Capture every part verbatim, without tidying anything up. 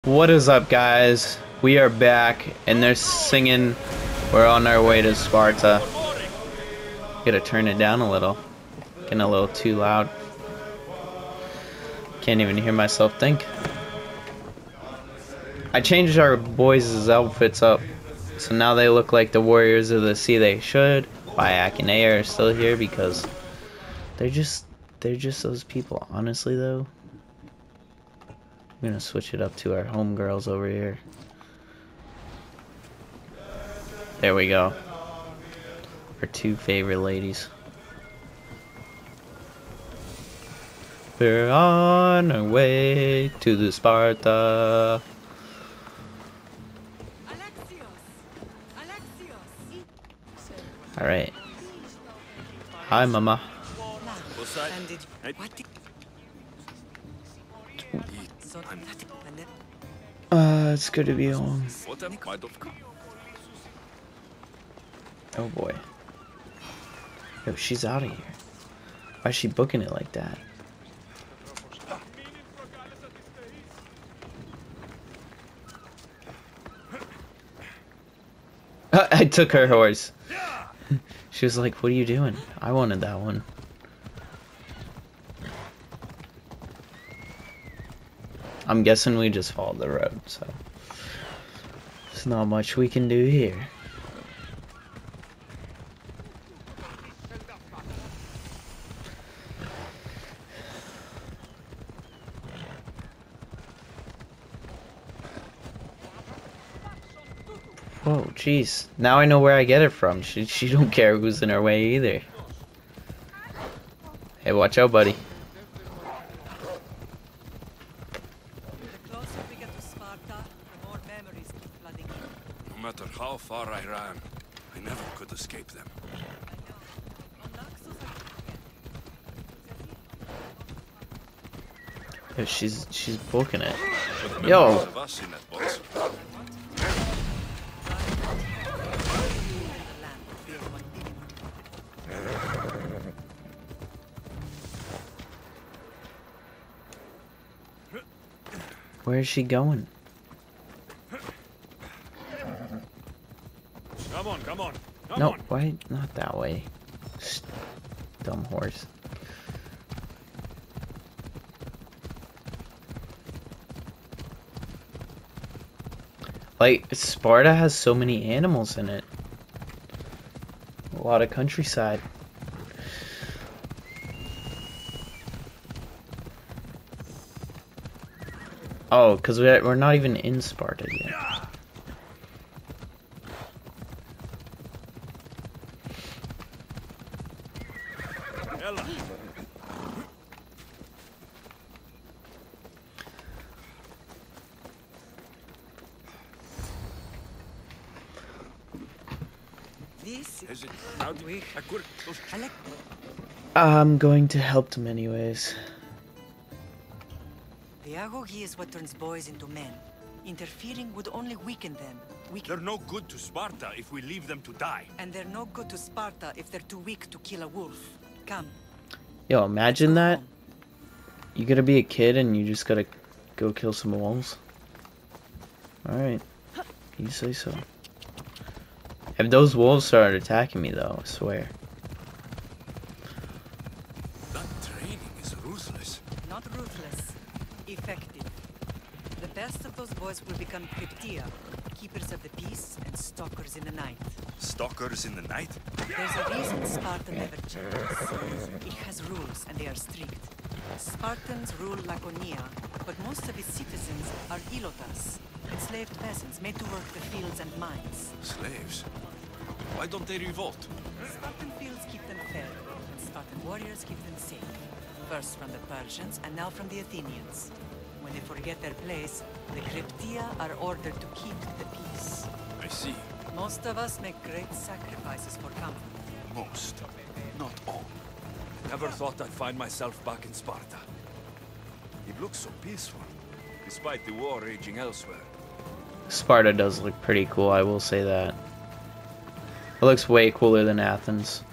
What is up, guys? We are back, and they're singing "We're on our way to Sparta." Gotta turn it down a little. Getting a little too loud. Can't even hear myself think. I changed our boys' outfits up, so now they look like the Warriors of the Sea. They should. Bayak and A are still here because they're just they're just those people. Honestly, though. I'm gonna switch it up to our homegirls over here. There we go. Our two favorite ladies. We're on our way to the Sparta. Alright. Hi, Mama. Uh, it's good to be home. Oh boy. Yo, she's out of here. Why is she booking it like that? I took her horse. She was like, what are you doing? I wanted that one. I'm guessing we just followed the road, so there's not much we can do here. Whoa, jeez. Now I know where I get it from. She, she don't care who's in her way either. Hey, watch out, buddy. No matter how far I ran, I never could escape them. Yo, she's she's booking it. Yo. Where is she going? Come on, come on. Come no, on. why not that way? Dumb horse. Like, Sparta has so many animals in it. A lot of countryside. Oh, because we're, we're not even in Sparta yet. I'm going to help them anyways. The Agogi is what turns boys into men. Interfering would only weaken them. Weaken. They're no good to Sparta if we leave them to die. And they're no good to Sparta if they're too weak to kill a wolf. Come. Yo, imagine that. You gotta be a kid and you just gotta go kill some wolves. Alright. You say so. If those wolves started attacking me though, I swear. That training is ruthless. Not ruthless. Effective. The best of those boys will become Cryptia, keepers of the peace and stalkers in the night. Stalkers in the night? There's a reason Sparta never changes. It has rules and they are strict. Spartans rule Laconia, but most of its citizens are ilotas, enslaved peasants made to work the fields and mines. Slaves? Why don't they revolt? Spartan fields keep them fed, and Spartan warriors keep them safe. First from the Persians, and now from the Athenians. When they forget their place, the Cryptia are ordered to keep the peace. I see. Most of us make great sacrifices for comfort. Most. Not all. Never thought I'd find myself back in Sparta. It looks so peaceful, despite the war raging elsewhere. Sparta does look pretty cool, I will say that. It looks way cooler than Athens.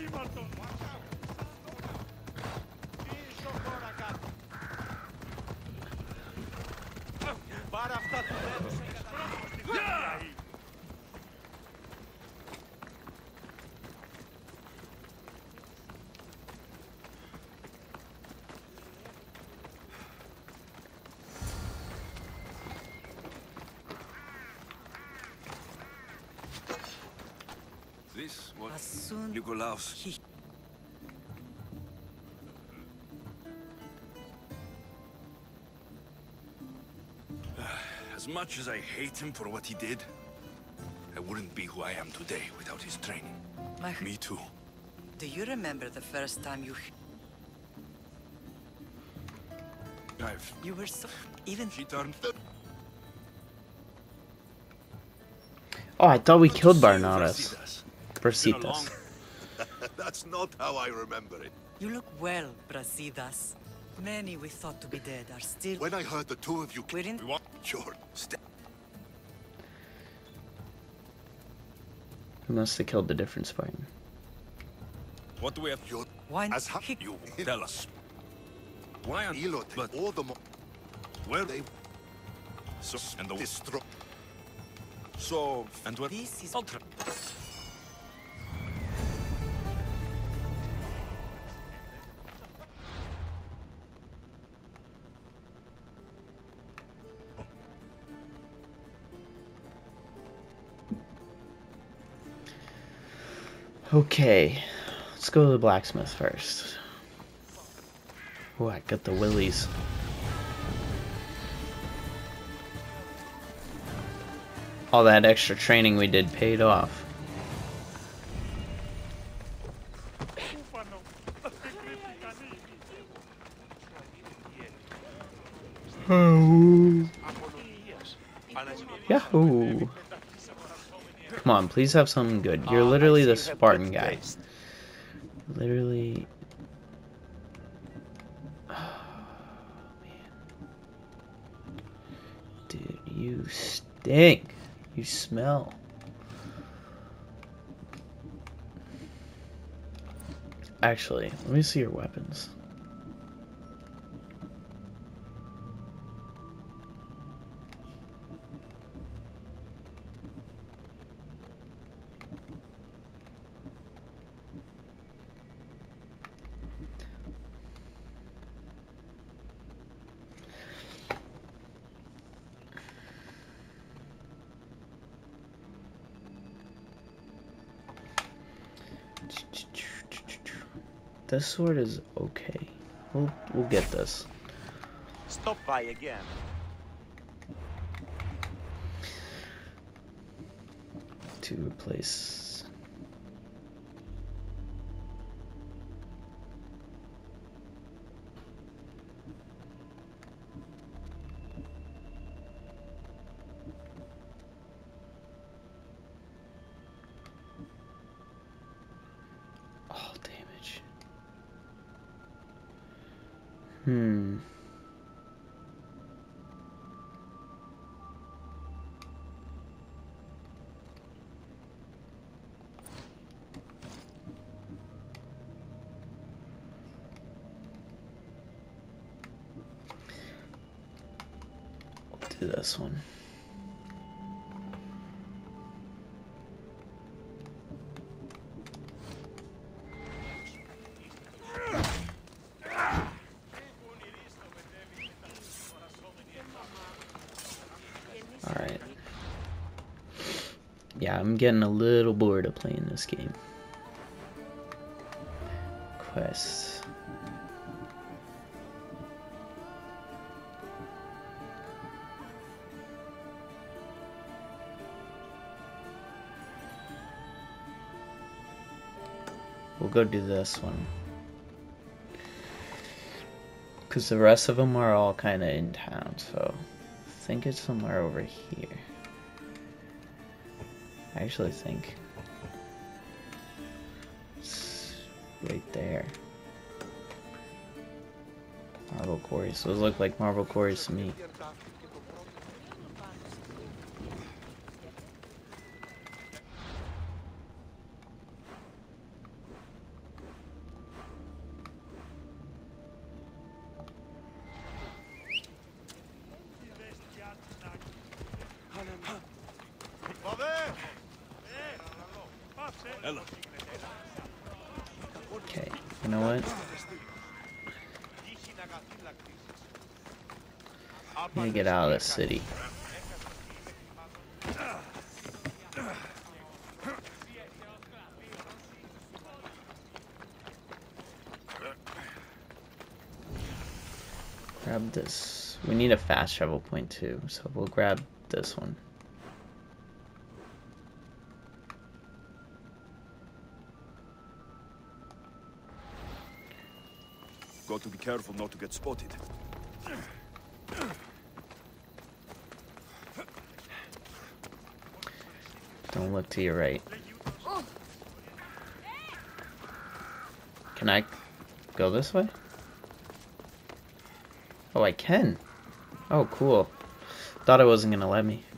This what As soon Nikolaus. he As much as I hate him for what he did, I wouldn't be who I am today without his training. my Me too. Do you remember the first time you I've... you were so even She turned... Oh, I thought we Good to killed see you, Barnadas. Brasidas. Brasidas. That's not how I remember it. you look well, Brasidas. Many we thought to be dead are still When I heard the two of you... we're in We want... Sure. Stay. We must have killed the different Spartan. What do we have? You're... why As ha- he- you... Tell us. Why on... Elote, But all the... Mo where... they... So... And the... Destroy... So... And where... this is Ultra... Okay, let's go to the blacksmith first. Oh, I got the willies. All that extra training we did paid off. Yahoo! Come on, please have something good. You're literally the Spartan guy. Literally. Oh, man. Dude, you stink. You smell. Actually, let me see your weapons. This sword is okay. We'll we'll get this. Stop by again. To replace. All damage. Hmm. We'll do this one. Alright. Yeah, I'm getting a little bored of playing this game. Quest. We'll go do this one. Because the rest of them are all kind of in town, so I think it's somewhere over here. I actually think it's right there. Marble quarries. Those look like marble quarries to me. Okay, you know what? Let me get out of the city. Grab this. We need a fast travel point too, so we'll grab this one. Got to be careful not to get spotted. Don't look to your right. Can I go this way? Oh, I can. Oh, cool. Thought it wasn't gonna let me.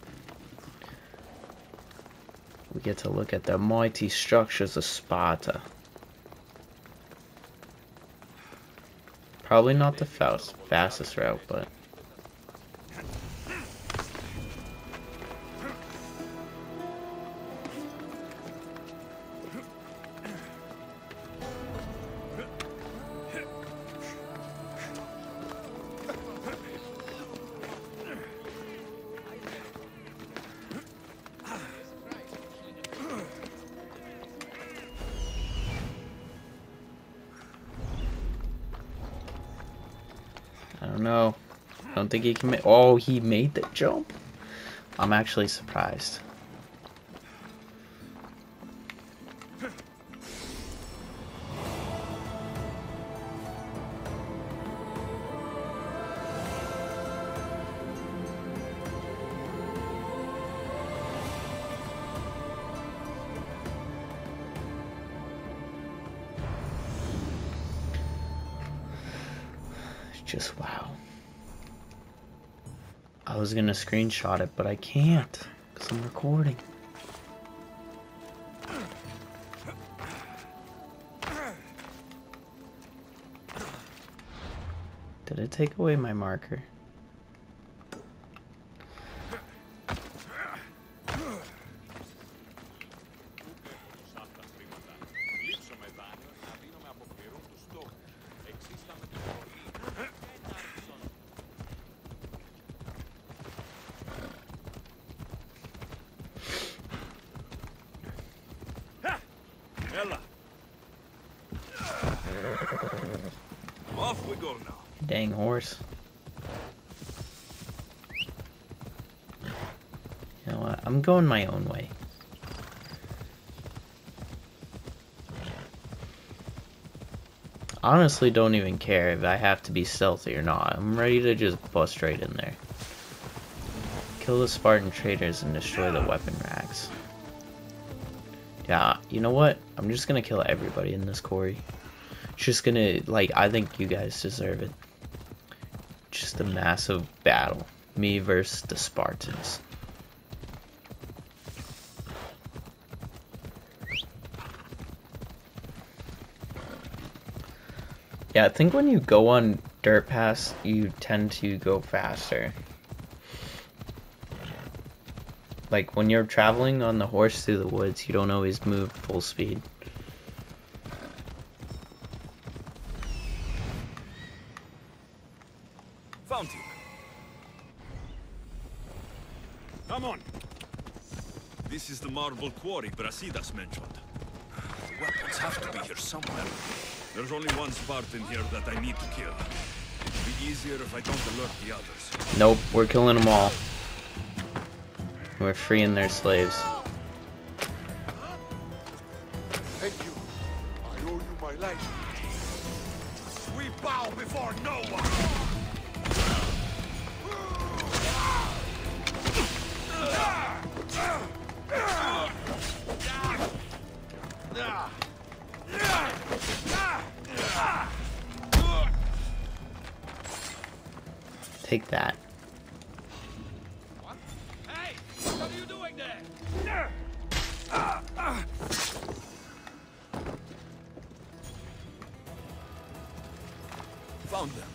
We get to look at the mighty structures of Sparta. Probably not the fast, fastest route, but... I don't know. I don't think he can make... Oh, he made the jump? I'm actually surprised. Just wow. I was gonna screenshot it, but I can't because I'm recording. Did it take away my marker? Off we go now. Dang horse. You know what? I'm going my own way. Honestly, don't even care if I have to be stealthy or not. I'm ready to just bust right in there. Kill the Spartan traders and destroy the weapon racks. Yeah, you know what? I'm just gonna kill everybody in this quarry. Just gonna, like, I think you guys deserve it. Just a massive battle. Me versus the Spartans. Yeah, I think when you go on dirt paths, you tend to go faster. Like, when you're traveling on the horse through the woods, you don't always move full speed. Found him. Come on. This is the marble quarry Brasidas mentioned. The weapons have to be here somewhere. There's only one Spartan here that I need to kill. It'll be easier if I don't alert the others. Nope, we're killing them all. We're freeing their slaves. Thank you. I owe you my life. We bow before no one! Take that. Hey! What are you doing there? Found them.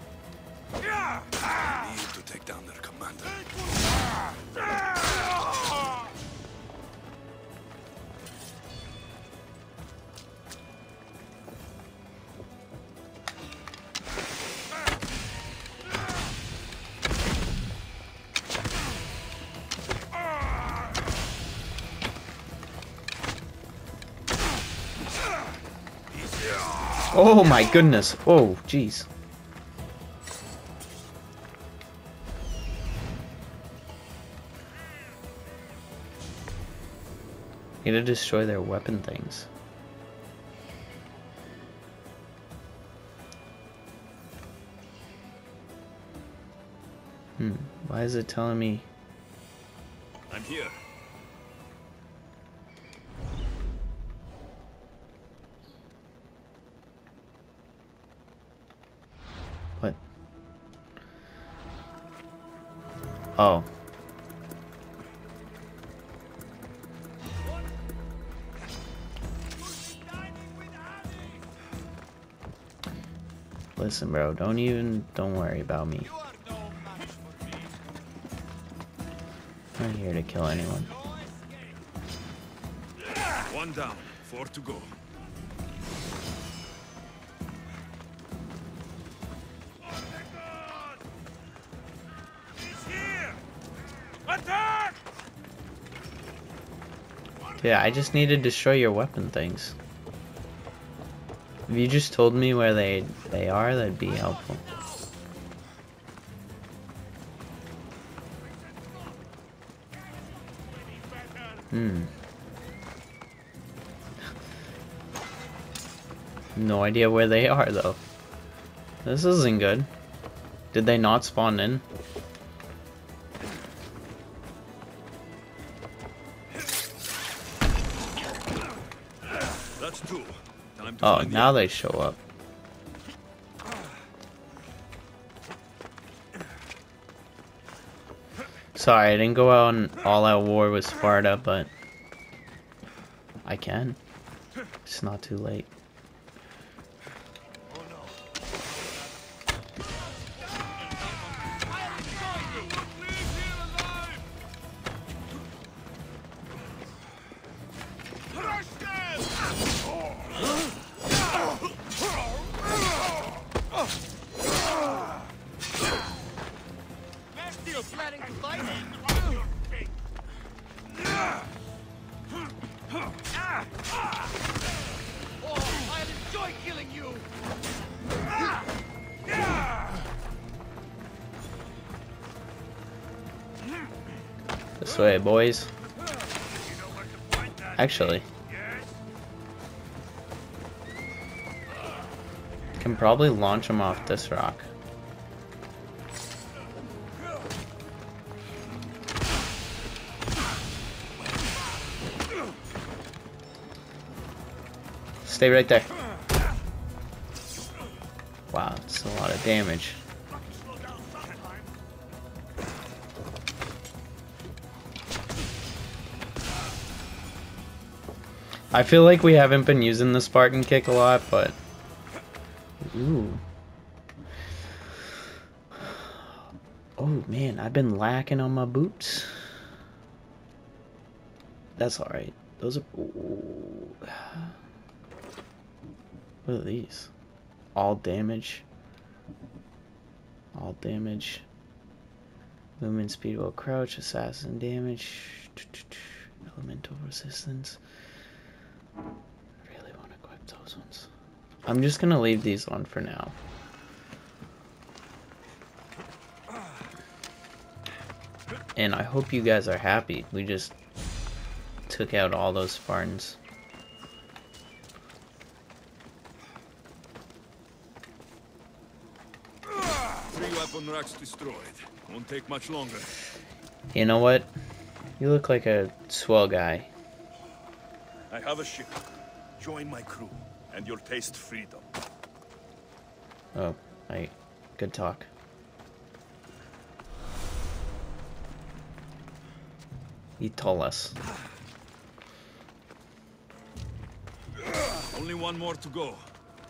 I need to take down their commander. Oh my goodness. Oh, jeez. Need to destroy their weapon things. Hmm. Why is it telling me? I'm here. What? Oh. Listen, bro, don't even, don't worry about me. I'm not here to kill anyone. One down, four to go. He's here! Attack! Yeah, I just need to destroy your weapon things. If you just told me where they they are, that'd be helpful. Hmm. No idea where they are though. This isn't good. Did they not spawn in? That's two. Time to Oh, find the now other. they show up. Sorry, I didn't go out on all-out war with Sparta, but I can. It's not too late. This way, boys. Actually, can probably launch them off this rock. Stay right there. Wow, it's a lot of damage. I feel like we haven't been using the Spartan kick a lot, but ooh. Oh man, I've been lacking on my boots. That's alright. Those are ooh. What are these? All damage. All damage. Movement speed while crouch, assassin damage. Elemental resistance. Really want to equip those ones. I'm just gonna leave these on for now. And I hope you guys are happy. We just took out all those Spartans. Three weapon racks destroyed. Won't take much longer. You know what? You look like a swell guy. I have a ship. Join my crew, and you'll taste freedom. Oh, I good talk. He told us. Only one more to go.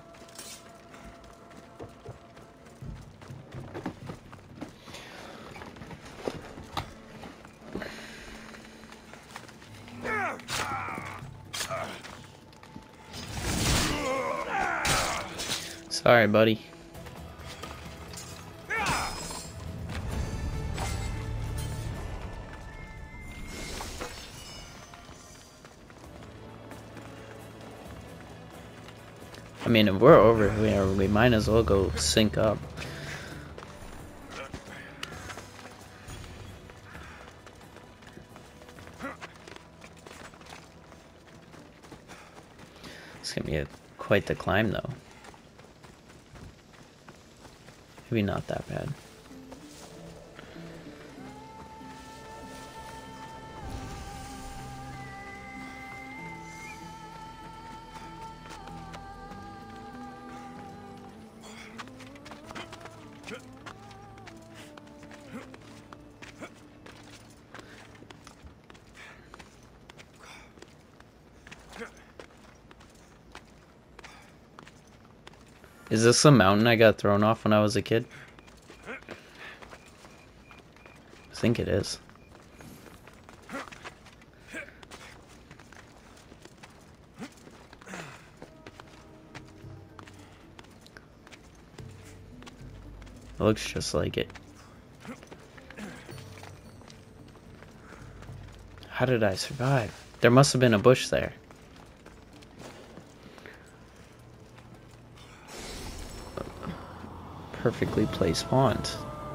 Sorry, buddy. I mean, if we're over here, we might as well go sync up. It's gonna be a, quite the climb, though. Maybe not that bad. Is this the mountain I got thrown off when I was a kid? I think it is. It looks just like it. How did I survive? There must have been a bush there. Perfectly placed spawns.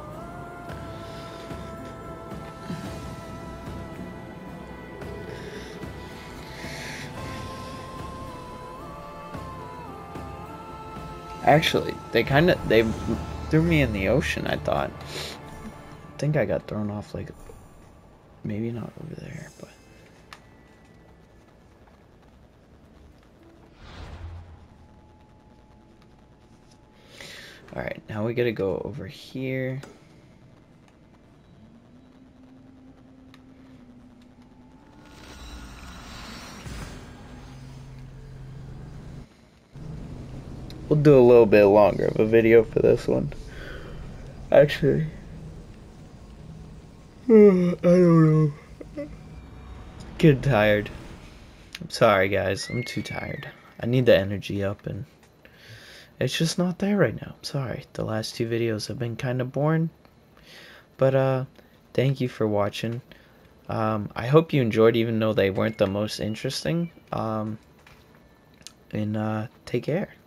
Actually, they kind of they threw me in the ocean, I thought. I think I got thrown off, like, maybe not over there, but alright, now we gotta go over here. We'll do a little bit longer of a video for this one. Actually, I don't know. Getting tired. I'm sorry, guys. I'm too tired. I need the energy up, and it's just not there right now. I'm sorry. The last two videos have been kind of boring. But, uh, thank you for watching. Um, I hope you enjoyed, even though they weren't the most interesting. Um, and, uh, take care.